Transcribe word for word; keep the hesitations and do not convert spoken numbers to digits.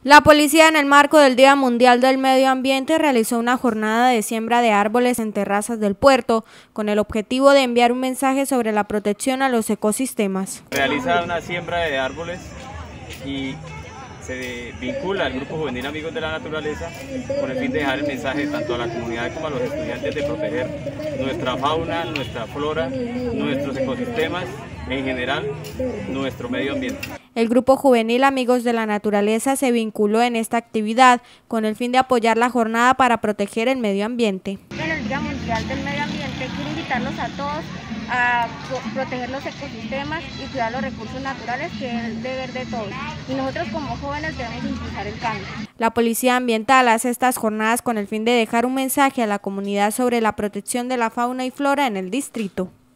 La policía, en el marco del Día Mundial del Medio Ambiente, realizó una jornada de siembra de árboles en terrazas del puerto, con el objetivo de enviar un mensaje sobre la protección a los ecosistemas. Realiza una siembra de árboles y se vincula al Grupo Juvenil Amigos de la Naturaleza con el fin de dejar el mensaje tanto a la comunidad como a los estudiantes de proteger nuestra fauna, nuestra flora, nuestros ecosistemas, en general, nuestro medio ambiente. El Grupo Juvenil Amigos de la Naturaleza se vinculó en esta actividad con el fin de apoyar la jornada para proteger el medio ambiente. En el Día Mundial del Medio Ambiente quiero invitarlos a todos a proteger los ecosistemas y cuidar los recursos naturales, que es el deber de todos. Y nosotros como jóvenes debemos impulsar el cambio. La Policía Ambiental hace estas jornadas con el fin de dejar un mensaje a la comunidad sobre la protección de la fauna y flora en el distrito.